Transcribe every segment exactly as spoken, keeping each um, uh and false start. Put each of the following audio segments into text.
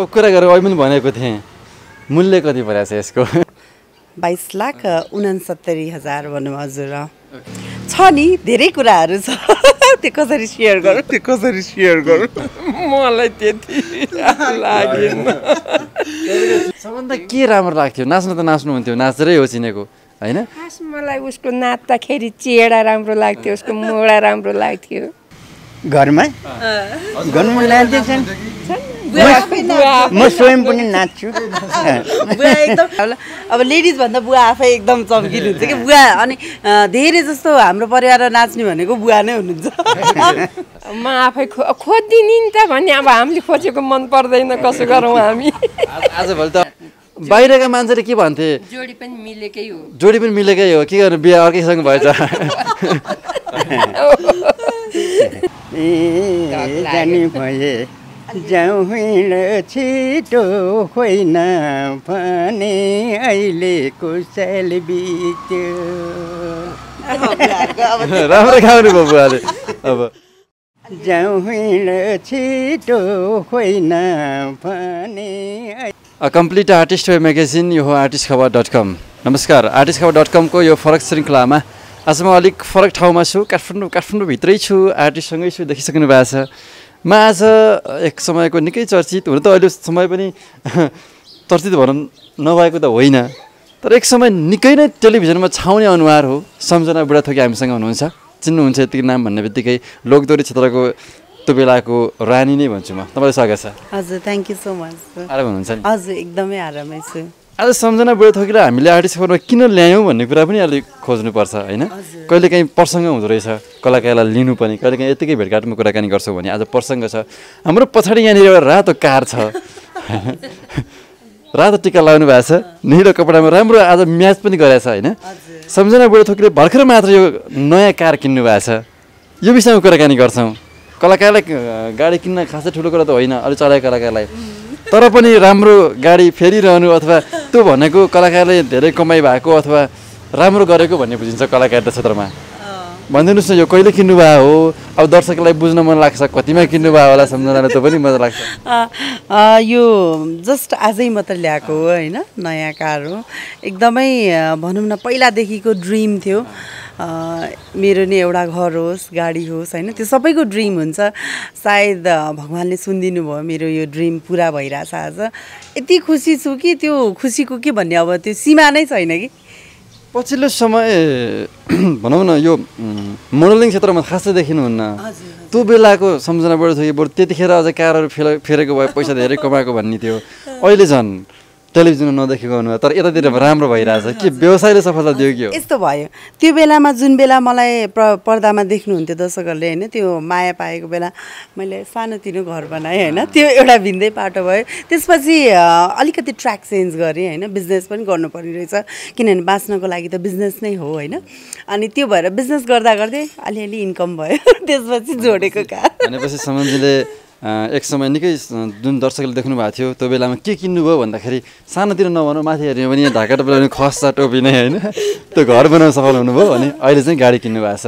अब कुरा गरेर अहिले पनि भनेको थिएँ मूल्य कति परेको छ यसको बाइस लाख उनासत्तरी हजार भनौँ हजुर छ नि धेरै कुराहरू छ त्यो कसरी सेयर गरौँ त्यो कसरी सेयर गरौँ मलाई त्यति लागेन सबभन्दा के राम्रो लाग्थ्यो नाच्न त नाच्नुहुन्थ्यो नाचेरै हो चिनेको होइन खास मलाई उसको नाच्दाखेरि चेहरा राम्रो लाग्थ्यो उसको मोडा राम्रो लाग्थ्यो घरमा घरमा नाच्दैछन् म स्वयं पनि नाच्छु बुवा एकदम अब लेडिज भन्दा बुवा आफै एकदम चम्किनुहुन्छ कि बुवा अनि धेरै जस्तो हाम्रो परिवारमा नाच्ने भनेको बुवा नै हुनुहुन्छ म आफै खो खोजिदिने नि त भने अब हामीले खोजेको मन पर्दैन कसो गरौँ हामी आजभोलि त बाहिरका मान्छेले के भन्थे जोडी पनि मिलेकै हो जोडी पनि मिलेकै हो के गर्नु बिहा अर्कैसँग भएछ जानी भए जाउँ छिटो होइन भने अहिलेको साल बित्यो राम्रो गाउनु भयो बुवाले अब जाउँ छिटो होइन भने कम्प्लिट आर्टिस्ट वेब म्यागजिन यो हो आर्टिस्ट खबर डट कम नमस्कार आर्टिस्ट खबर डट कमको यो फरक श्रृङ्खलामा आज म अलिक फरक ठाउँमा छु काठमाडौँ काठमाडौँभित्रै छु आर्टिस्टसँगै छु देखिसक्नु भएको छ म आज एक समयको निकै चर्चित हुन त अहिले समय पनि चर्चित भनौँ नभएको त होइन तर एक समय निकै नै टेलिभिजनमा छाउने अनुहार हो सम्झना बुढाथोकी हामीसँग हुनुहुन्छ चिन्नुहुन्छ यतिकै नाम भन्ने बित्तिकै लोकदोहोरी क्षेत्रको त्यो बेलाको रानी नै भन्छु म तपाईँलाई स्वागत छ हजुर थ्याङ्क यू सो मच आराम हुनुहुन्छ नि हजुर एकदमै आरामै छु आज सम्झना बुढाथोकीलाई हामीले आर्टिस्ट खबरमा किन ल्यायौँ भन्ने कुरा पनि अलिक खोज्नुपर्छ होइन कहिले काहीँ प्रसङ्ग हुँदो रहेछ कलाकारलाई लिनु पनि कहिले काहीँ यत्तिकै भेटघाटमा कुराकानी गर्छौँ भने आज प्रसङ्ग छ हाम्रो पछाडि यहाँनिर एउटा रातो कार छ रातो टिका लगाउनु भएको छ निलो कपडामा राम्रो आज म्याच पनि गरेको छ होइन सम्झना बुढाथोकीले भर्खर मात्र यो नयाँ कार किन्नु भएको छ यो विषयमा कुराकानी गर्छौँ कलाकारलाई गाडी किन्न खासै ठुलो कुरा त होइन अलिक चलाएको कलाकारलाई तर पनि राम्रो गाडी फेरिरहनु अथवा त्यो भनेको कलाकारले धेरै कमाइ भएको अथवा राम्रो गरेको भन्ने बुझिन्छ कलाकारिता क्षेत्रमा भनिदिनुहोस् न यो कहिले किन्नुभयो हो अब दर्शकलाई बुझ्न मन लाग्छ कतिमा किन्नुभयो होला सम्झनालाई त पनि मजा लाग्छ यो जस्ट आजै मात्र ल्याएको हो होइन नयाँ कार हो एकदमै भनौँ न पहिलादेखिको ड्रिम थियो मेरो नि एउटा घर होस् गाडी होस् होइन त्यो सबैको ड्रिम हुन्छ सायद भगवान्ले सुनिदिनु भयो मेरो यो ड्रिम पुरा भइरहेछ आज यति खुसी छु कि त्यो खुसीको के भन्ने अब त्यो सीमा नै छैन कि पछिल्लो समय भनौँ न यो मोडलिङ क्षेत्रमा खासै देखिनुहुन्न त्यो बेलाको सम्झना बुढाथोकी बरु त्यतिखेर अझ कारहरू फेर फेरेको भए पैसा धेरै कमाएको भन्ने थियो अहिले झन् टेलिभिजनमा नदेखेको अनुहार तर यतातिर राम्रो भइरहेछ के व्यवसायले सफलता दियो कि हो यस्तो भयो त्यो बेलामा जुन बेला मलाई प्र पर्दामा देख्नुहुन्थ्यो दर्शकहरूले होइन त्यो माया पाएको बेला मैले सानोतिनो घर बनाएँ होइन त्यो एउटा भिन्दै पाटो भयो त्यसपछि अलिकति ट्र्याक चेन्ज गरेँ होइन बिजनेस पनि गर्नुपर्ने रहेछ किनभने बाँच्नको लागि त बिजनेस नै हो होइन अनि त्यो भएर बिजनेस गर्दा गर्दै अलिअलि इन्कम भयो त्यसपछि जोडेको कार भनेपछि सम्बन्धीले एक समय निकै जुन दर्शकले देख्नु भएको थियो त्यो बेलामा के किन्नुभयो भन्दाखेरि सानोतिर नभनौँ माथि हेऱ्यो भने यहाँ ढाका टोपी खस्सा टोपी नै होइन त्यो घर बनाउन सफल हुनुभयो भने अहिले चाहिँ गाडी किन्नु भएको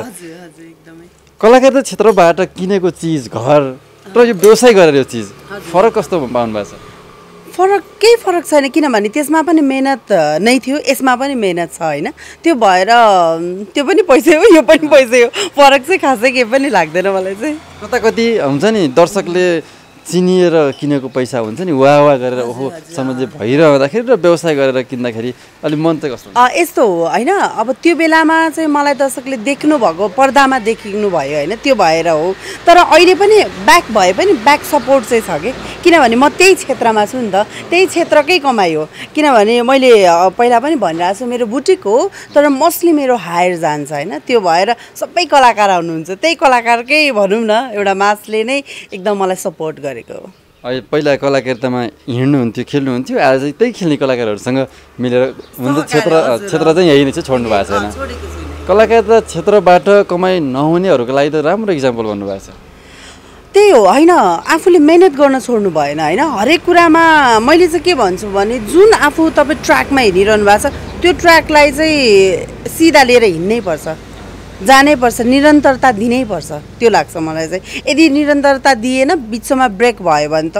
छ कलाकारिता क्षेत्रबाट किनेको चिज घर र यो व्यवसाय गरेर यो चिज फरक कस्तो पाउनु भएको छ फरक केही फरक छैन किनभने त्यसमा पनि मेहनत नै थियो यसमा पनि मेहनत छ होइन त्यो भएर त्यो पनि पैसै हो यो पनि पैसै हो फरक चाहिँ खासै केही पनि लाग्दैन मलाई चाहिँ कता कति हुन्छ नि दर्शकले चिनिएर किनेको पैसा हुन्छ नि वाह वाह गरेर ओहो सम्झे भइरहँदाखेरि र व्यवसाय गरेर किन्दाखेरि अलिक मन चाहिँ कस्तो यस्तो हो होइन अब त्यो बेलामा चाहिँ मलाई दर्शकले देख्नु भएको पर्दामा देखिनु भयो होइन त्यो भएर हो तर अहिले पनि ब्याक भए पनि ब्याक सपोर्ट चाहिँ छ कि किनभने म त्यही क्षेत्रमा छु नि त त्यही क्षेत्रकै कमाइ हो किनभने मैले पहिला पनि भनिरहेको छु मेरो बुटिक हो तर मोस्टली मेरो हायर जान्छ होइन त्यो भएर सबै कलाकार आउनुहुन्छ त्यही कलाकारकै भनौँ न एउटा मासले नै एकदम मलाई सपोर्ट गर्छ अहिले पहिला कलाकारितामा हिँड्नुहुन्थ्यो खेल्नुहुन्थ्यो आज चाहिँ त्यही खेल्ने कलाकारहरूसँग मिलेर हुन्छ क्षेत्र क्षेत्र चाहिँ यही नै चाहिँ छोड्नु भएको छैन कलाकारिता क्षेत्रबाट कमाइ नहुनेहरूको लागि त राम्रो इक्जाम्पल भन्नुभएको छ त्यही हो होइन आफूले मेहनत गर्न छोड्नु भएन होइन हरेक कुरामा मैले चाहिँ के भन्छु भने जुन आफू तपाईँ ट्र्याकमा हिँडिरहनु भएको छ त्यो ट्र्याकलाई चाहिँ सिधा लिएर हिँड्नै पर्छ जानै पर्छ निरन्तरता दिनै पर्छ त्यो लाग्छ मलाई चाहिँ यदि निरन्तरता दिएन बिचमा ब्रेक भयो भने त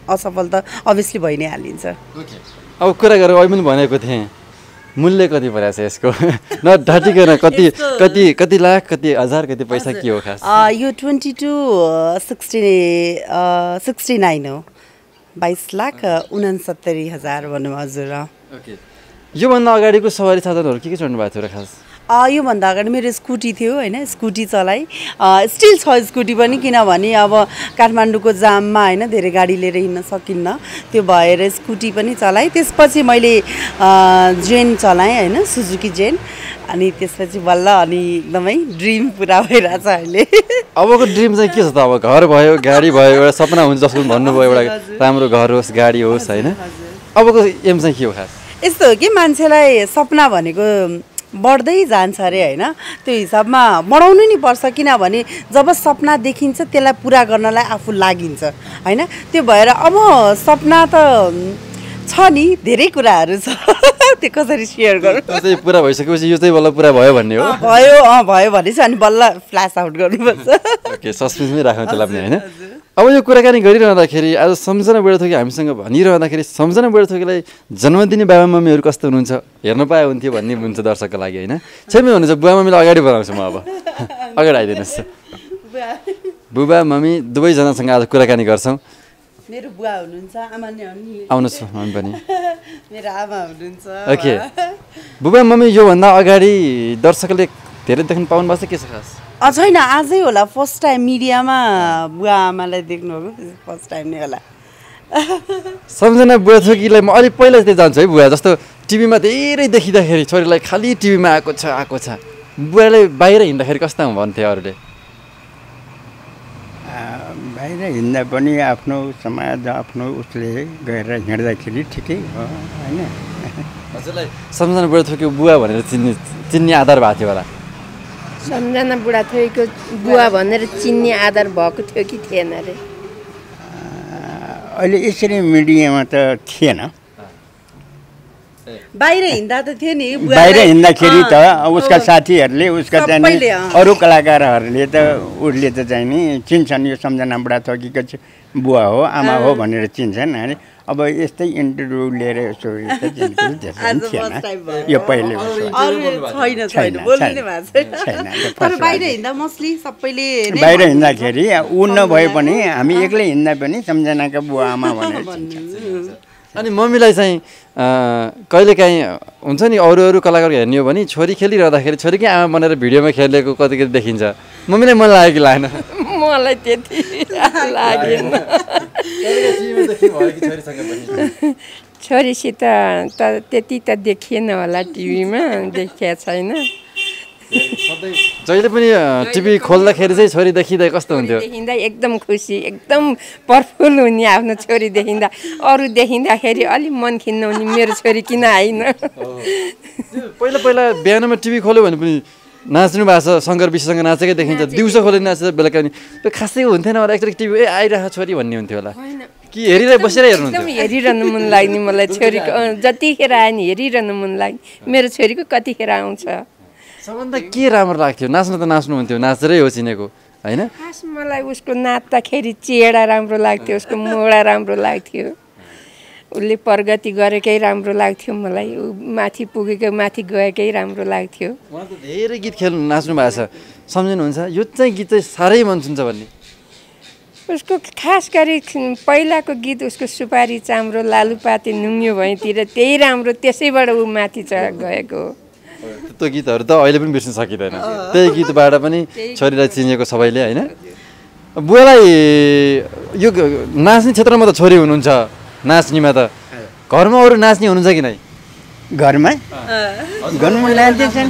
असफल त अभियसली भइ नै हालिन्छ। अब कुरा गरेर अहिले पनि भनेको थिएँ मूल्य कति परेको छ यसको नढाटिकन कति कति कति लाख कति हजार कति पैसा के हो खास? यो twenty two sixty sixty nine हो, बाइस लाख उनासत्तरी हजार भनौँ हजुर। ओके, योभन्दा अगाडिको सवारी साधनहरू के के चढ्नु भएको थियो र खास? योभन्दा अगाडि मेरो स्कुटी थियो होइन, स्कुटी चलाइ स्टिल छ स्कुटी पनि, किनभने अब काठमाडौँको जाममा होइन धेरै गाडी लिएर हिँड्न सकिन्न, त्यो भएर स्कुटी पनि चलाएँ। त्यसपछि मैले जेन चलाएँ होइन, सुजुकी जेन, अनि त्यसपछि बल्ल अनि एकदमै ड्रिम पुरा भइरहेछ अहिले। अबको ड्रिम चाहिँ के छ त? अब घर भयो, गाडी भयो, एउटा सपना हुन्छ जसको भन्नुभयो एउटा राम्रो घर होस्, गाडी होस् होइन, अबको एम चाहिँ के हो खास? यस्तो हो कि मान्छेलाई सपना भनेको बढ्दै जान्छ अरे होइन, त्यो हिसाबमा बढाउनु नि पर्छ, किनभने जब सपना देखिन्छ त्यसलाई पुरा गर्नलाई आफू लागिन्छ होइन। त्यो भएर अब सपना त छ नि, धेरै कुराहरू छ, त्यो कसरी सेयर गरौँ? चाहिँ पुरा भइसकेपछि यो चाहिँ बल्ल पुरा भयो भन्ने हो? भयो अँ भयो भनेपछि अनि बल्ल फ्ल्यास आउट गर्नुपर्छ। ओके, सस्पेन्समै राख्नु त्यसलाई पनि होइन। अब यो कुराकानी गरिरहँदाखेरि आज सम्झना बुढाथोकी हामीसँग भनिरहँदाखेरि सम्झना बुढाथोकीलाई जन्म दिने बाबा मम्मीहरू कस्तो हुनुहुन्छ हेर्न पाए हुन्थ्यो भन्ने हुन्छ दर्शकको लागि होइन। छेमै हुनुहुन्छ, बुवा मम्मीलाई अगाडि बढाउँछु म, अब अगाडि आइदिनुहोस्। बुबा मम्मी दुवैजनासँग आज कुराकानी गर्छौँ। मेरो बुवा हुनुहुन्छ, आमा नि आउनुहोस् मम्मी पनि, मेरो आमा हुनुहुन्छ। ओके, बुबा मम्मी योभन्दा अगाडि दर्शकले धेरै देख्न पाउनु भएको छ के छ खास? छैन, आजै होला फर्स्ट टाइम मिडियामा बुवा आमालाई देख्नुभएको, फर्स्ट टाइम नै होला। सम्झना बुढाथोकीलाई म अलिक पहिला चाहिँ जान्छु है बुवा, जस्तो टिभीमा धेरै देखिँदाखेरि छोरीलाई खालि टिभीमा आएको छ आएको छ, बुवाले बाहिर हिँड्दाखेरि कस्ता भन्थे अरूले? बाहिर हिँड्दा पनि आफ्नो समाज आफ्नो उसले गएर हिँड्दाखेरि ठिकै हो होइन। हजुरलाई सम्झना बुढाथोकीको बुवा भनेर चिन्ने चिन्ने आधार भएको थियो होला? सम्झना बुढाथोकीको बुवा भनेर चिन्ने आधार भएको थियो कि थिएन अरे? अहिले यसरी मिडियामा त थिएन, बाहिर हिँड्दा त थियो नि, बाहिर हिँड्दाखेरि त उसका साथीहरूले उसका चाहिँ अरू कलाकारहरूले त उसले त चाहिँ नि चिन्छन्, यो सम्झना बुढाथोकीको बुवा हो आमा हो भनेर चिन्छन् होइन। अब यस्तै इन्टरभ्यू लिएर यसो थिएन यो पहिले, बाहिर हिँड्दाखेरि ऊ नभए पनि हामी एक्लै हिँड्दा पनि सम्झनाका बुवा आमा भनेर चिन्छन्। अनि मम्मीलाई चाहिँ कहिलेकाहीँ हुन्छ नि अरू अरू कलाकार हेर्ने हो भने छोरी खेलिरहँदाखेरि छोरीकै आमा बनेर भिडियोमा खेलेको कति कति देखिन्छ, मम्मीलाई मन लाग्यो कि लागेन? मलाई त्यति लागेन। छोरीसित त त्यति त देखिएन होला, टिभीमा देखिएको छैन। जहिले पनि टिभी खोल्दाखेरि चाहिँ छोरी देखिँदा कस्तो हुन्थ्यो? देखिँदा एकदम खुसी, एकदम प्रफुल्ल हुने आफ्नो छोरी देखिँदा। अरू देखिँदाखेरि अलिक मन खिन्न हुने, मेरो छोरी किन आइन। पहिला पहिला बिहानमा टिभी खोल्यो भने पनि नाच्नु भएको छ, शङ्कर विश्वसँग नाचेकै देखिन्छ, दिउँसो खोले नाचेर बेलुका नि त्यो खासै हुन्थेन होला, एकचोटि टिभी ए आइरहेको छोरी भन्ने हुन्थ्यो होला कि हेरिरहे बसेर हेर्नुहुन्थ्यो? हेरिरहनु मन लाग्ने मलाई, छोरीको जतिखेर आयो नि हेरिरहनु मन लाग्ने, मेरो छोरीको कतिखेर आउँछ। सबभन्दा के राम्रो लाग्थ्यो? नाच्नु त नाच्नुहुन्थ्यो, नाचेरै हो चिनेको होइन? खास मलाई उसको नाच्दाखेरि चेहरा राम्रो लाग्थ्यो, उसको मोडा राम्रो लाग्थ्यो, उसले प्रगति गरेकै राम्रो लाग्थ्यो मलाई, ऊ माथि पुगेको माथि गएकै राम्रो लाग्थ्यो। उहाँ त धेरै गीत खेल्नु नाच्नु भएको छ, सम्झिनुहुन्छ यो चाहिँ गीत चाहिँ साह्रै मन छुन्छ भन्ने? उसको खास गरी पहिलाको गीत उसको सुपारी चाम्रो लालुपाते नुङ्ग्यो भएँतिर त्यही राम्रो, त्यसैबाट ऊ माथि चढ गएको। त्यो गीतहरू त अहिले पनि बिर्सिन सकिँदैन, त्यही गीतबाट पनि छोरीलाई चिनेको सबैले होइन। बुवालाई यो नाच्ने क्षेत्रमा त छोरी हुनुहुन्छ, नाच्नेमा त घरमा अरू नाच्ने हुनुहुन्छ कि नै? घरमा घरमा नाच्दैछन्,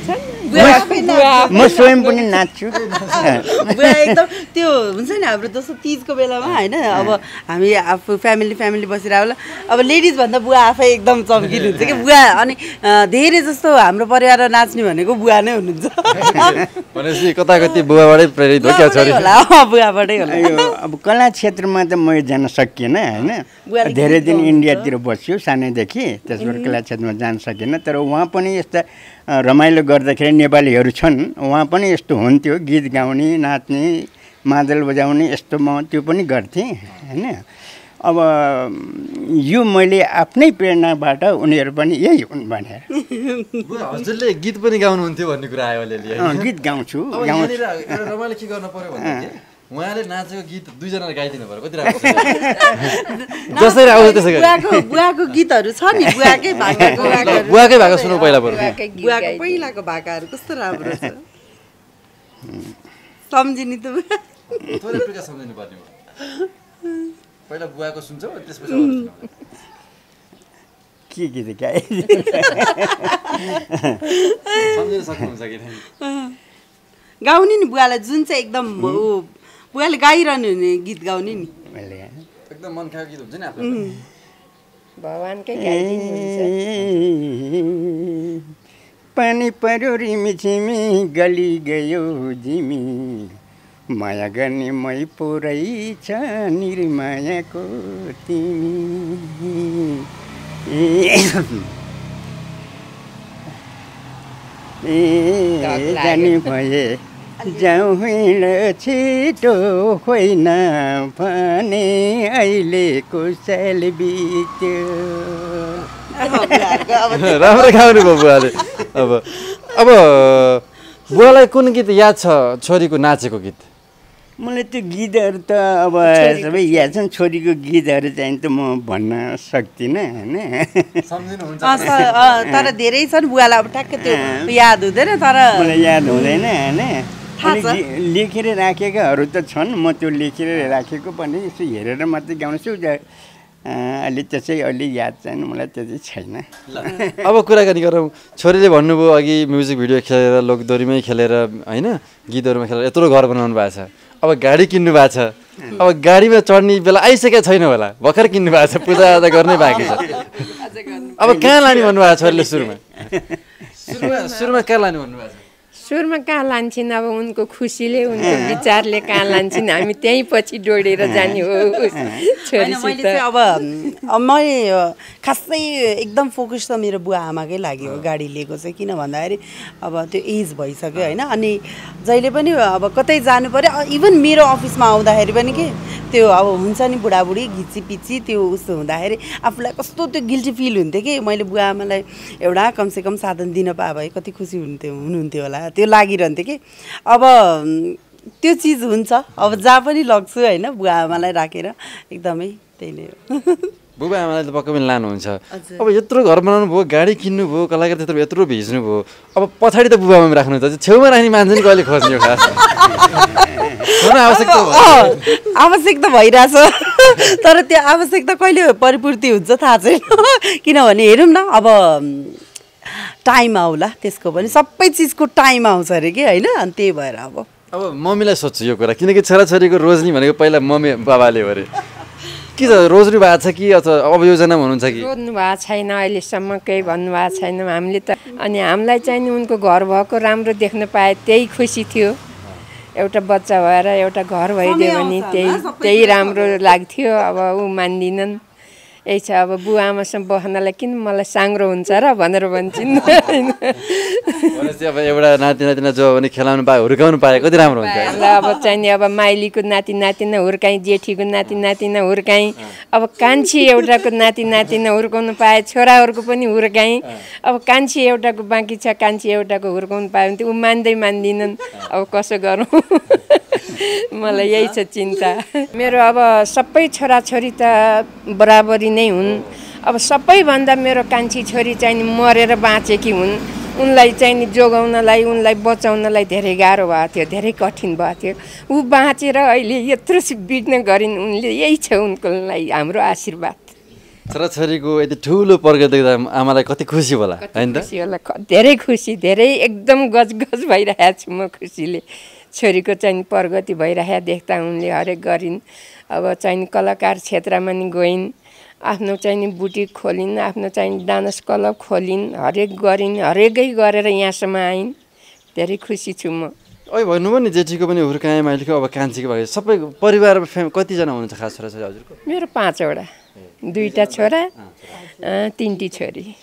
म स्वयं पनि नाच्छु। एकदम त्यो हुन्छ नि हाम्रो जस्तो तिजको बेलामा होइन, अब हामी आफू फ्यामिली फ्यामिली बसिरहेको अब लेडिज भन्दा बुवा आफै एकदम चम्किनुहुन्छ कि बुवा, अनि धेरै जस्तो हाम्रो परिवार नाच्ने भनेको बुवा नै हुनुहुन्छ। भनेपछि कता कति बुवाबाटै प्रेरित हो क्या छोरी? होला बुवाबाटै होला। यो अब कला क्षेत्रमा त म जान सकिएन होइन, धेरै दिन इन्डियातिर बस्छु सानैदेखि, त्यसबाट कला क्षेत्रमा जान सकिएन। तर उहाँ पनि यस्ता रमाइलो गर्दाखेरि नेपालीहरू छन्, उहाँ पनि यस्तो हुन्थ्यो, गीत गाउने नाच्ने मादल बजाउने यस्तो म त्यो पनि गर्थेँ होइन। अब यो मैले आफ्नै प्रेरणाबाट उनीहरू पनि यही हुन् भनेर। हजुरले गीत पनि गाउनुहुन्थ्यो भन्ने कुरा आयो अलिअलि। गीत गाउँछु गाउँछु रमाइलो के गर्नु पर्यो भने उहाँले नाचेको गीत दुईजनाले गाइदिनु पर्यो कति राम्रो जसरी आउँछ त्यसै गरी बुवाको बुवाको गीतहरू छ नि बुवाकै भाकाको बुवाकै भाका सुनौ पहिला बरु बुवाको पहिलाको भाकाहरू कस्तो राम्रो छ सम्झिनी त थोरै प्रकार सम्झिनु पर्ने हो पहिला बुवाको सुन्छौ त्यसपछि अरू सुनाउ के गीत गाए सम्झिन सक्नुहुन्छ कि गाउने नि बुवालाई जुन चाहिँ एकदम बुवाले गाइरहनु हुने गीत गाउने नि एकदम मन खाएको गीत हुन्छ नि आफ्नो भगवानकै गाइदिनुहुन्छ पानी पर्यो रिमिझिमी गली गयो जिमी माया गर्ने मै पुरै छ निर्मायाको तिमी ए जानी भए जाउँ हिँड छिटो होइन भने अहिलेको साल बित्यो राम्रो गाउनु भयो बुवाले अब अब बुवालाई कुन गीत याद छ छोरीको नाचेको गीत मलाई त्यो गीतहरू त अब सबै याद छन् छोरीको गीतहरू चाहिँ त म भन्न सक्दिनँ होइन तर धेरै छन् बुवालाई अब ठ्याक्कै त्यो याद हुँदैन तर मलाई याद हुँदैन होइन लेखेर राखेकाहरू त छन् म त्यो लेखेर राखेको पनि यसो हेरेर मात्रै गाउँछु अलि त्यसै अलि याद छैन मलाई त्यति छैन अब कुराकानी गरौँ छोरीले भन्नुभयो अघि म्युजिक भिडियो खेलेर लोकदोरीमै खेलेर होइन गीतहरूमा खेलेर यत्रो घर बनाउनु भएको छ अब गाडी किन्नु भएको छ अब गाडीमा चढ्ने बेला आइसकेको छैन होला भर्खर किन्नु भएको छ पूजाआजा गर्नै बाँकी छ अब कहाँ लाने भन्नुभएको छ छोरीले सुरुमा सुरुमा सुरुमा कहाँ लाने भन्नुभएको छ सुरुमा कहाँ लान्छन् अब उनको खुसीले उनको विचारले कहाँ लान्छन् हामी त्यहीँ पछि डोडेर जाने हो छोरीसित अब मैले खासै एकदम फोकस त मेरो बुवा आमाकै लागि हो गाडी लिएको चाहिँ किन भन्दाखेरि अब त्यो एज भइसक्यो होइन अनि जहिले पनि अब कतै जानु पर्यो इभन मेरो अफिसमा आउँदाखेरि पनि के त्यो अब हुन्छ नि बुढाबुढी घिची पिची त्यो उस्तो हुँदाखेरि आफूलाई कस्तो त्यो गिल्टी फिल हुन्थ्यो कि मैले बुवा आमालाई एउटा कमसेकम साधन दिन पाए भए कति खुसी हुन्थ्यो हुनुहुन्थ्यो होला त्यो लागिरहन्थ्यो कि अब त्यो चिज हुन्छ अब जहाँ पनि लग्छु होइन बुवा आमालाई राखेर एकदमै त्यही नै हो बुबा आमालाई त पक्कै पनि लानुहुन्छ अब यत्रो घर बनाउनु भयो गाडी किन्नु भयो कलाकार त्यत्रो यत्रो भिज्नु भयो अब पछाडि त बुबा आमा राख्नु त छेउमा राख्ने मान्छे नि कहिले खोज्ने हो खास आवश्यक त भइरहेछ तर त्यो आवश्यकता कहिले परिपूर्ति हुन्छ थाहा छैन किनभने हेरौँ न अब टाइम आउला त्यसको पनि सबै चिजको टाइम आउँछ अरे कि होइन अनि त्यही भएर अब अब मम्मीलाई सोध्छु यो कुरा किनकि छोराछोरीको रोज्नी भनेको पहिला मम्मी बाबाले हो अरे के छ रोज्नु भएको छ कि अथवा अब योजनामा हुनुहुन्छ कि रोज्नु भएको छैन अहिलेसम्म केही भन्नुभएको छैन हामीले त अनि हामीलाई चाहिँ नि उनको घर भएको राम्रो देख्न पाए त्यही खुसी थियो एउटा बच्चा भएर एउटा घर भइदियो भने त्यही त्यही राम्रो लाग्थ्यो अब ऊ मान्दिनन् यही छ अब बुवा आमासँग बस्नलाई किन मलाई साङ्ग्रो हुन्छ र भनेर भन्छन् अब एउटा नाति नातिना जो भने खेलाउनु पाए हुर्काउनु पाए कति राम्रो हुन्छ अब चाहिँ नि अब माइलीको नाति नातिना हुर्काएँ जेठीको नाति नातिना हुर्काएँ अब कान्छी एउटाको नाति नातिना हुर्काउनु पाए छोराहरूको पनि हुर्काएँ अब कान्छी एउटाको बाँकी छ कान्छी एउटाको हुर्काउनु पायो भने त्यो ऊ मान्दै मान्दिनन् अब कसो गरौँ मलाई यही छ चिन्ता मेरो अब सबै छोराछोरी त बराबरी नै हुन् अब सबैभन्दा मेरो कान्छी छोरी चाहिँ मरेर बाँचेकी हुन् उनलाई चाहिँ नि जोगाउनलाई उनलाई बचाउनलाई धेरै गाह्रो भएको थियो धेरै कठिन भएको थियो ऊ बाँचेर अहिले यत्रो विघ्न गरिन् उनले यही छ उनको लागि हाम्रो आशीर्वाद छोराछोरीको यति ठुलो प्रगति देख्दा आमालाई कति खुसी होला हैन त खुसी होला धेरै खुसी धेरै एकदम गजगज भइरहेको छु म खुसीले छोरीको चाहिँ प्रगति भइरहेको देख्दा उनले हरेक गरिन् अब चाहिँ कलाकार क्षेत्रमा नि गइन् आफ्नो चाहिँ बुटिक खोलिन् आफ्नो चाहिँ डान्स क्लब खोलिन् हरेक गरिन् हरेकै गरेर यहाँसम्म आइन् धेरै खुसी छु म ओइ भन्नुभयो नि जेठीको पनि हुर्काएँ माइलीको अब कान्छीको भयो सबै परिवारमा फ्याम कतिजना हुनुहुन्छ खास छोराछोरी हजुरको मेरो पाँचवटा दुईवटा छोरा तिनटी छोरी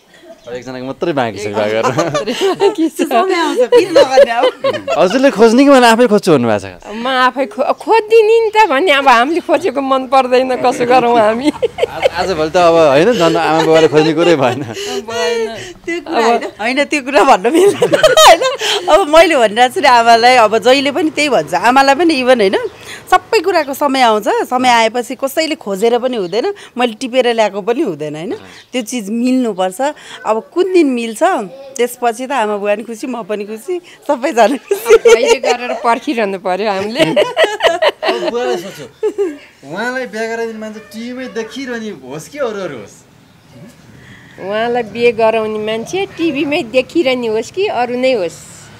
एकजनाको मात्रै बाँकी छ विवाह गर्न समय आउँछ फेरि नगर्ने अब हजुरले खोज्ने कि मैले आफै खोज्छु भन्नुभएको छ म आफै खोजिदिने नि त भने अब हामीले खोजेको मन पर्दैन कसो गरौँ हामी आजभोलि त अब होइन झन् आमा बाबाले खोज्ने कुरै भएन त्यो कुरा होइन होइन त्यो कुरा भन्न मिल्दैन होइन अब मैले भनिरहेको छु नि आमालाई अब जहिले पनि त्यही भन्छ आमालाई पनि इभन होइन सबै कुराको समय आउँछ समय आएपछि कसैले खोजेर पनि हुँदैन मैले टिपेर ल्याएको पनि हुँदैन होइन त्यो चिज मिल्नुपर्छ अब कुन दिन मिल्छ त्यसपछि त आमा बुवा पनि खुसी म पनि खुसी सबैजना खुसी गरेर पर्खिरहनु पर्यो हामीले बुवालाई सोच्यो उहाँलाई बिहा गराइदिने मान्छे टिभीमै देखिरहने होस् कि अरू अरू होस् उहाँलाई बिहे गराउने मान्छे टिभीमै देखिरहने होस् कि अरू नै होस्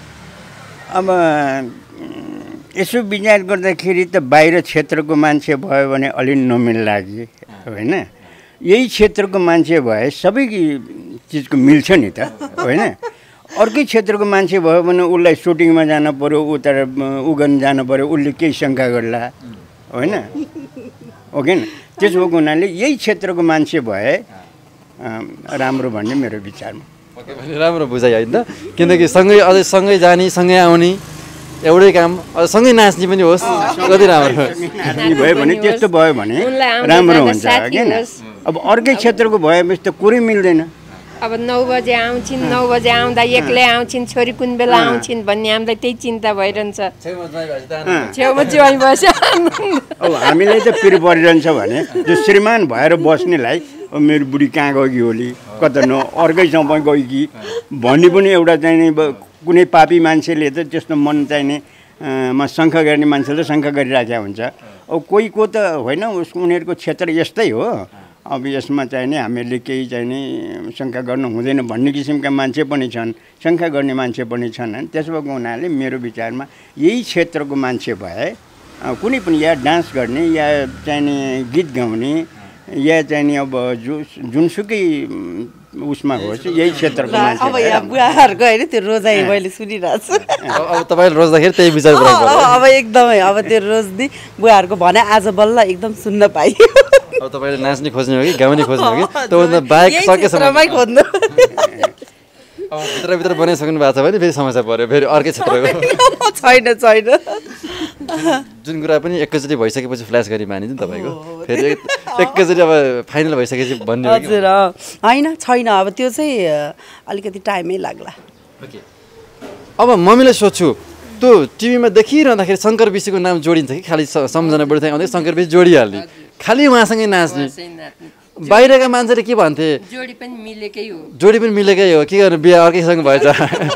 अब यसो विचार गर्दाखेरि त बाहिर क्षेत्रको मान्छे भयो भने अलि नमिल्ला कि होइन यही क्षेत्रको मान्छे भए सबै चिजको मिल्छ नि त होइन अर्कै क्षेत्रको मान्छे भयो भने उसलाई सुटिङमा जानु पऱ्यो उता उ गर्न जानु पऱ्यो उसले केही शङ्का गर्ला होइन हो कि त्यसो भएको हुनाले यही क्षेत्रको मान्छे भए राम्रो भन्ने मेरो विचारमा राम्रो बुझाइ होइन त किनकि सँगै अझै सँगै जाने सँगै आउने एउटै काम सँगै नाच्ने पनि होस् कति राम्रो भयो भने त्यस्तो भयो भने राम्रो हुन्छ होइन अब अर्कै क्षेत्रको भएपछि त कुरै मिल्दैन अब नौ बजे आउँछिन् नौ बजे आउँदा एक्लै आउँछिन् छोरी कुन बेला आउँछिन् भन्ने हामीलाई त्यही चिन्ता भइरहन्छ छेउमा ज्वाइँ बस्यो अब हामीलाई त पिर परिरहन्छ भने त्यो श्रीमान भएर बस्नेलाई मेरो बुढी कहाँ गयो कि होली कता न अर्कैसँग पनि गयो कि भन्ने पनि एउटा चाहिने कुनै पापी मान्छेले त त्यस्तो मन चाहिने मा शङ्का गर्ने मान्छेले शङ्का गरिराखेको हुन्छ अब कोही को त होइन उस उनीहरूको क्षेत्र यस्तै हो अब यसमा चाहिने हामीहरूले केही चाहिने शङ्का गर्नु हुँदैन भन्ने किसिमका मान्छे पनि छन् शङ्का गर्ने मान्छे पनि छन् त्यसो भएको हुनाले मेरो विचारमा यही क्षेत्रको मान्छे भए कुनै पनि या डान्स गर्ने या चाहिने गीत गाउने या चाहिने अब जो जुनसुकै उसमा होस् यही क्षेत्रको मान्छे अब यहाँ बुवाहरूको होइन त्यो रोजाइ मैले सुनिरहेको छु अब तपाईँले रोज्दाखेरि त्यही विचार अब एकदमै अब त्यो रोज्ने बुवाहरूको भने आज बल्ल एकदम सुन्न पाइयो अब तपाईँले नाच्ने खोज्ने हो कि गाउने खोज्ने हो कि त्योभन्दा बाहेक सकेसम्म खोज्नु अब भित्रभित्र बनाइसक्नु भएको छ भने फेरि समस्या पऱ्यो फेरि अर्कै क्षेत्रको छैन छैन जुन कुरा पनि एकैचोटि भइसकेपछि फ्ल्यास गरी मानिन्छ नि तपाईँको फेरि एकैचोटि अब फाइनल भइसकेपछि भन्ने हो हजुर होइन छैन अब त्यो चाहिँ अलिकति टाइमै लाग्ला अब मम्मीलाई सोध्छु त्यो टिभीमा देखिरहँदाखेरि शङ्कर विषीको नाम जोडिन्छ कि खालि सम्झना बढी आउँदै शङ्कर विषी जोडिहाल्ने खालि उहाँसँगै नाच्ने बाहिरका मान्छेले के भन्थे जोडी पनि मिलेकै हो जोडी पनि मिलेकै हो के गर्नु बिहा अर्कैसँग भएछ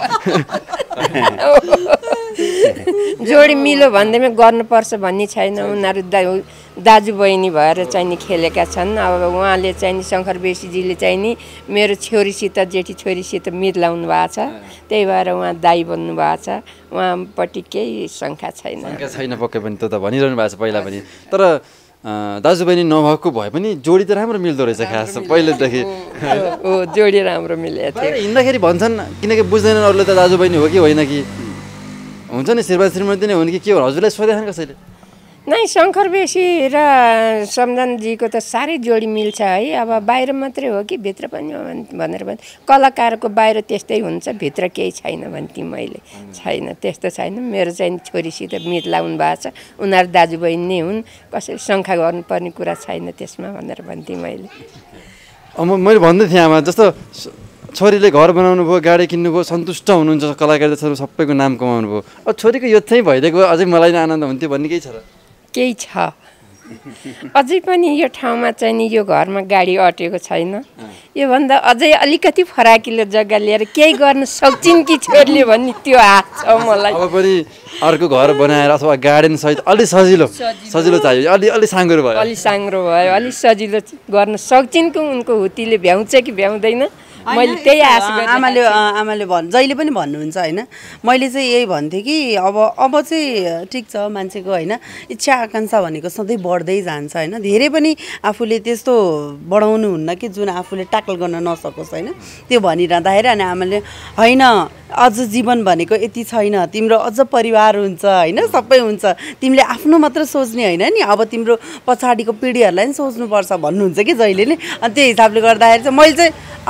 जोडी मिलो भन्दैमा गर्नुपर्छ भन्ने छैन उनीहरू दा दाजु बहिनी भएर चाहिँ नि खेलेका छन् अब उहाँले चाहिँ शङ्कर विषीजीले चाहिँ नि मेरो छोरीसित जेठी छोरीसित मिलाउनु भएको छ त्यही भएर उहाँ दाइ बन्नु भएको छ उहाँपट्टि केही शङ्का छैन शङ्का छैन पक्कै पनि त्यो त भनिरहनु भएको छ पहिला पनि तर दाजुबहिनी नभएको भए पनि जोडी त राम्रो मिल्दो रहेछ खास पहिलेदेखि हो जोडी राम्रो मिलेको थियो हिँड्दाखेरि भन्छन् किनकि बुझ्दैनन् अरूले त दाजुबहिनी हो कि होइन कि हुन्छ नि श्रीमान श्रीमती नै हुन् कि के हो हजुरलाई सोधेछन् कसैले नै शङ्कर विषी र सम्झनाजीको त साह्रै जोडी मिल्छ है अब बाहिर मात्रै हो कि भित्र पनि हो भनेर भने कलाकारको बाहिर त्यस्तै हुन्छ भित्र केही छैन भन्थेँ मैले छैन त्यस्तो छैन मेरो चाहिँ छोरीसित मिलाउनु भएको छ उनीहरू दाजुबहिनी नै हुन् कसैले शङ्का गर्नुपर्ने कुरा छैन त्यसमा भनेर भन्थेँ मैले अब मैले भन्दै थिएँ आमा जस्तो छोरीले घर बनाउनु भयो गाडी किन्नुभयो सन्तुष्ट हुनुहुन्छ कलाकारहरू सबैको नाम कमाउनु भयो अब छोरीको यो चाहिँ भइदिएको अझै मलाई नै आनन्द हुन्थ्यो भन्ने केही छ र केही छ अझै पनि यो ठाउँमा चाहिँ नि यो घरमा गाडी अटेको छैन योभन्दा अझै अलिकति फराकिलो जग्गा लिएर केही गर्न सक्छिन् कि छोरीले भन्ने त्यो आश छ मलाई अब पनि अर्को घर बनाएर अथवा गार्डन सहित अलि सजिलो सजिलो चाहियो अलि अलि साँगुरो भयो अलि साँगुरो भयो अलि सजिलो गर्न सक्छिन् कि उनको हुतीले भ्याउँछ कि भ्याउँदैन मैले त्यही आश गरेँ आमाले आमाले भन् जहिले पनि भन्नुहुन्छ होइन मैले चाहिँ यही भन्थेँ कि अब अब चाहिँ ठिक छ मान्छेको होइन इच्छा आकाङ्क्षा भनेको सधैँ बढ्दै जान्छ होइन धेरै पनि आफूले त्यस्तो बढाउनु हुन्न कि जुन आफूले ट्याकल गर्न नसकोस् होइन त्यो भनिरहँदाखेरि अनि आमाले होइन अझ जीवन भनेको यति छैन तिम्रो अझ परिवार हुन्छ होइन सबै हुन्छ तिमीले आफ्नो मात्र सोच्ने होइन नि अब तिम्रो पछाडिको पिँढीहरूलाई पनि सोच्नुपर्छ भन्नुहुन्छ कि जहिले नै अनि त्यो हिसाबले गर्दाखेरि चाहिँ मैले चाहिँ अब चाहिँ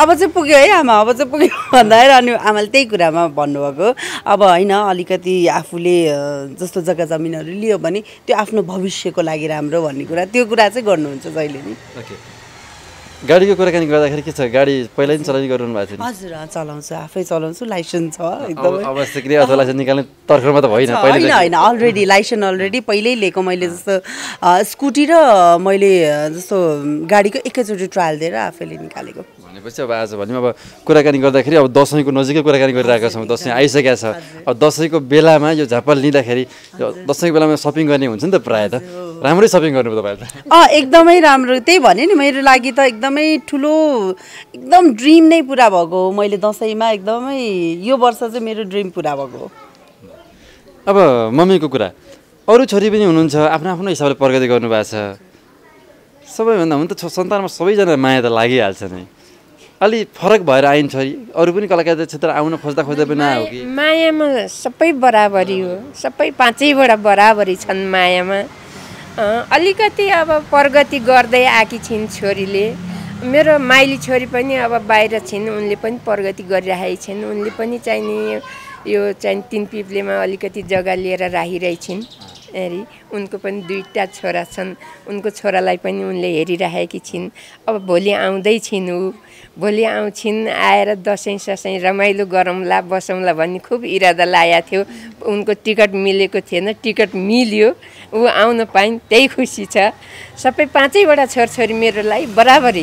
पुग्यो है आमा अब चाहिँ पुग्यो भन्दाखेरि अनि आमाले त्यही कुरामा भन्नुभएको अब होइन अलिकति आफूले जस्तो जग्गा जमिनहरू लियो भने त्यो आफ्नो भविष्यको लागि राम्रो भन्ने कुरा त्यो कुरा चाहिँ गर्नुहुन्छ जहिले नि गाडीको कुराकानी गर्दाखेरि के छ गाडी पहिल्यै चलाउने गर्नु भएको थियो हजुर चलाउँछु आफै चलाउँछु लाइसेन्स छ एकदमै अवश्य क्रिया अथवा लाइसेन्स निकाल्ने तर्खरमा त होइन होइन होइन अलरेडी लाइसेन्स अलरेडी पहिल्यै लिएको मैले जस्तो स्कुटी र मैले जस्तो गाडीको एकैचोटि ट्रायल दिएर आफैले निकालेको भनेपछि अब आज भनौँ अब कुराकानी गर्दाखेरि अब दसैँको नजिकै कुराकानी गरिरहेका छौँ दसैँ आइसकेको छ अब दसैँको बेलामा यो झापल लिँदाखेरि दसैँको बेलामा सपिङ गर्ने हुन्छ नि त प्रायः त राम्रै सपिङ गर्नु तपाईँहरू अँ एकदमै राम्रो त्यही भने नि मेरो लागि त एकदमै ठुलो एकदम ड्रिम नै पुरा भएको हो मैले दसैँमा एकदमै यो वर्ष चाहिँ मेरो ड्रिम पुरा भएको हो अब मम्मीको कुरा अरू छोरी पनि हुनुहुन्छ आफ्नो आफ्नो हिसाबले प्रगति गर्नुभएको छ सबैभन्दा हुन त सन्तानमा सबैजना माया त लागिहाल्छ नै अलि फरक भएर आइन् छोरी अरू पनि कलाकार क्षेत्र आउन खोज्दा खोज्दा पनि नआयो कि मायामा सबै बराबरी हो सबै पाँचैवटा बराबरी छन् मायामा अलिकति अब प्रगति गर्दै आएकी छिन् छोरीले मेरो माइली छोरी पनि अब बाहिर छिन् उनले पनि प्रगति गरिरहेकी छिन् उनले पनि चाहिने यो चाहिँ तिन पिप्लेमा अलिकति जग्गा लिएर राखिरहेछिन् हेरी उनको पनि दुईवटा छोरा छन् उनको छोरालाई पनि उनले हेरिरहेकी छिन् अब भोलि आउँदै छिन् ऊ भोलि आउँछिन् आएर दसैँ ससैँ रमाइलो गरौँला बसौँला भन्ने खुब इरादा लागेको थियो उनको टिकट मिलेको थिएन टिकट मिल्यो ऊ आउन पाइन् त्यही खुसी छ सबै पाँचैवटा छोरछोरी मेरोलाई बराबरी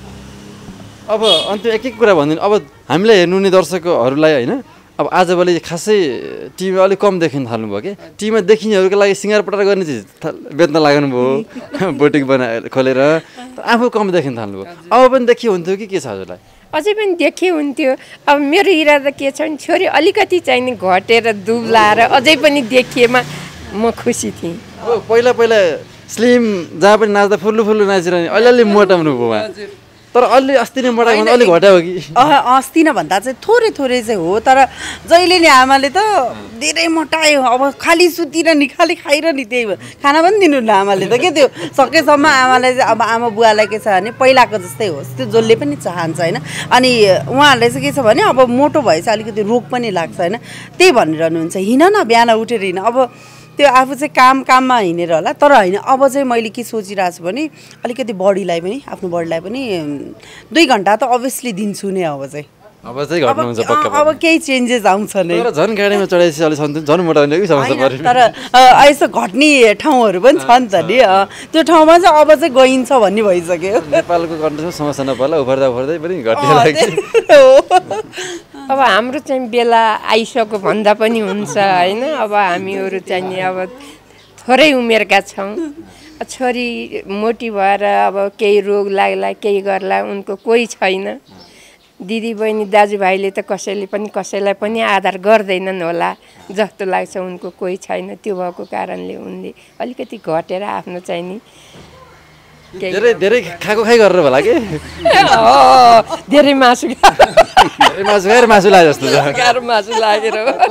अब अन्त एक एक कुरा भनिदिनु अब हामीलाई हेर्नु हुने दर्शकहरूलाई होइन अब आजभोलि खासै टिभीमा अलिक कम देखिन थाल्नुभयो कि टिभीमा देखिनेहरूको लागि सिँगार पटार गर्ने चिज बेच्न लाग्नुभयो बोटिक बना खोलेर आफू कम देखिन थाल्नुभयो अब पनि देखियो हुन्थ्यो कि के छ हजुरलाई अझै पनि देखियो हुन्थ्यो अब मेरो इरादा के छ भने छोरी अलिकति चाहिने घटेर दुब्लाएर अझै पनि देखिएमा म खुसी थिएँ अब पहिला पहिला स्लिम जहाँ पनि नाच्दा फुल्लु फुल्लु नाचिरहने अलिअलि मोटाउनु भयो उहाँ तर अलि अस्ति नै मोटायो भने अलिक घटायो कि अस्ति नै भन्दा चाहिँ थोरै थोरै चाहिँ हो तर जहिले नि आमाले त धेरै मोटायो अब खालि सुतिर नि खालि खाएर नि त्यही भयो खाना पनि दिनु न आमाले त के त्यो सकेसम्म आमालाई चाहिँ अब आमा बुवालाई के छ भने पहिलाको जस्तै होस् त्यो जसले पनि चाहन्छ होइन अनि उहाँहरूलाई चाहिँ के छ भने अब मोटो भएपछि अलिकति रोग पनि लाग्छ होइन त्यही भनिरहनुहुन्छ हिँड न बिहान उठेर हिँड अब त्यो आफू चाहिँ काम काममा हिँडेर होला तर होइन अब चाहिँ मैले के सोचिरहेको छु भने अलिकति बडीलाई पनि आफ्नो बडीलाई पनि दुई घन्टा त अभियसली दिन्छु नै अब चाहिँ अब चाहिँ घट्नुहुन्छ पक्का अब केही चेन्जेस आउँछ नै तर झन् गाडीमा चढाएपछि अलि सन्तुन झन् मोटाउने कि समस्या पर्यो तर यसो घट्ने ठाउँहरू पनि छ नि त नि त्यो ठाउँमा चाहिँ अब चाहिँ गइन्छ भन्ने भइसक्यो नेपालको कन्डिसन समस्या नपर्ला उफर्दा उफर्दै पनि घट्ने अब हाम्रो चाहिँ बेला आइसक्यो भन्दा पनि हुन्छ होइन अब हामीहरू चाहिँ अब थोरै उमेरका छौँ छोरी मोटी भएर अब केही रोग लाग्ला केही गर्ला उनको कोही छैन दिदी बहिनी दाजुभाइले त कसैले पनि कसैलाई पनि आदर गर्दैनन् होला जस्तो लाग्छ उनको कोही छैन त्यो भएको कारणले उनले अलिकति घटेर आफ्नो चाहिँ नि धेरै धेरै खाएको खाइ गरेर होला कि धेरै मासु धेरै मासु खाएर मासु लागे जस्तो छ गाह्रो मासु लागेर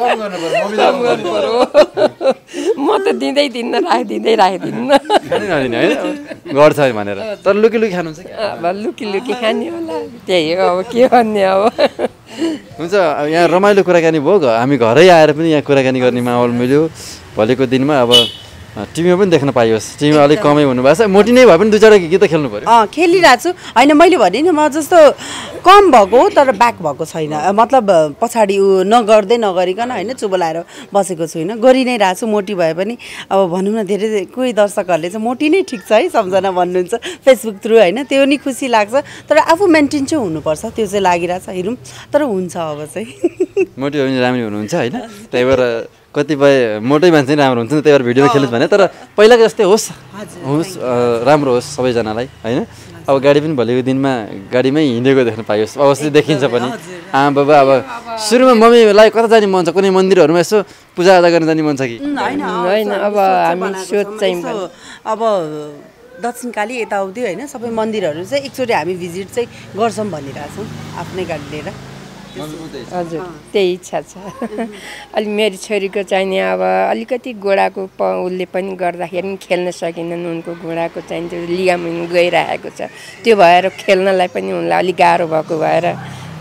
म त दिँदै दिन्न राखिदिँदै राखिदिन्न गर्छ भनेर तर लुकी लुकी खानुहुन्छ अब लुकी लुकी खाने होला त्यही हो अब के भन्ने अब हुन्छ यहाँ रमाइलो कुराकानी भयो हामी घरै आएर पनि यहाँ कुराकानी गर्ने माहौल मिल्यो भोलिको दिनमा अब टिभीमा पनि देख्न पाइयोस् टिभीमा अलिक कमै हुनुभएको छ मोटी नै भए पनि दुई चारवटा गीत त खेल्नु पऱ्यो अँ खेलिरहेको छु होइन मैले भने नि म जस्तो कम भएको तर ब्याक भएको छैन मतलब पछाडि ऊ नगर्दै नगरिकन होइन चुबो लाएर बसेको छुइनँ गरि नै रहेको छु मोटी भए पनि अब भनौँ न धेरै कोही दर्शकहरूले चाहिँ मोटी नै ठिक छ है सम्झना भन्नुहुन्छ फेसबुक थ्रु होइन त्यो नि खुसी लाग्छ तर आफू मेन्टेन चाहिँ हुनुपर्छ त्यो चाहिँ लागिरहेछ हेरौँ तर हुन्छ अब चाहिँ मोटी भयो भने राम्रो हुनुहुन्छ होइन त्यही भएर कतिपय मोटै मान्छे राम्रो हुन्छ नि त्यही भएर भिडियोमा खेल्नुहोस् भने तर पहिलाको जस्तै होस् होस् राम्रो होस् सबैजनालाई होइन अब गाडी पनि भोलिको दिनमा गाडीमै हिँडेको देख्न पाइयोस् अवश्य देखिन्छ पनि आमा बाबा अब सुरुमा मम्मीलाई कता जाने मन छ कुनै मन्दिरहरूमा यसो पूजाआजा गर्न जाने मन छ कि होइन अब हामी सोच चाहिँ अब दक्षिणकाली यताउति होइन सबै मन्दिरहरू चाहिँ एकचोटि हामी भिजिट चाहिँ गर्छौँ भनिरहेछौँ आफ्नै गाडी लिएर हजुर त्यही इच्छा छ अलि मेरो छोरीको चाहिँ नि अब अलिकति घोडाको प उसले पनि गर्दाखेरि पनि खेल्न सकेनन् उनको घोडाको चाहिँ त्यो लिगामेन्ट गइरहेको छ त्यो भएर खेल्नलाई पनि उनलाई अलिक गाह्रो भएको भएर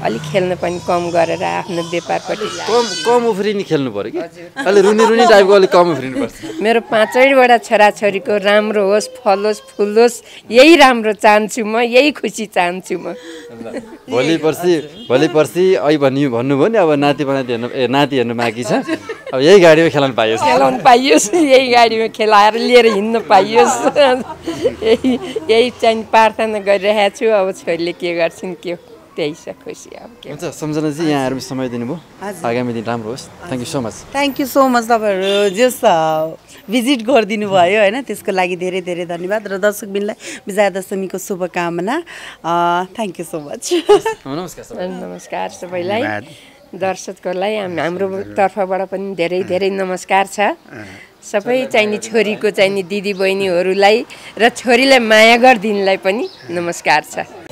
अलिक खेल्न पनि कम गरेर आफ्नो व्यापारपट्टि कम कम उफ्रिनी खेल्नु पऱ्यो कि अलि रुनी रुनी टाइपको अलिक कम उफ्रिनु पर्छ मेरो पाँचैवटा छोराछोरीको राम्रो होस् फलोस् फुलोस् यही राम्रो चाहन्छु म यही खुसी चाहन्छु म भोलि पर्सि भोलि पर्सि अहिले भन्नु भन्नुभयो नि अब नाति नाति हेर्नु ए नाति हेर्नु बाँकी छ अब यही गाडीमा खेलाउनु पाइयोस् खेलाउनु पाइयोस् यही गाडीमा खेलाएर लिएर हिँड्नु पाइयोस् यही यही चाहिँ प्रार्थना गरिरहेको छु अब छोरीले के गर्छन् के त्यही छ खुसी अब के हुन्छ सम्झनाजी यहाँहरू समय दिनुभयो आगामी दिन राम्रो होस् thank you so much thank you so much तपाईँहरू जस भिजिट गरिदिनु भयो होइन त्यसको लागि धेरै धेरै धन्यवाद र दर्शकबिनलाई विजया दशमीको शुभकामना थ्याङ्क यू सो मच नमस्कार नमस्कार सबैलाई दर्शकहरूलाई हाम्रो तर्फबाट पनि धेरै धेरै नमस्कार छ सबै चाहिने छोरीको चाहिने दिदी बहिनीहरूलाई र छोरीलाई माया गरिदिनुलाई पनि नमस्कार छ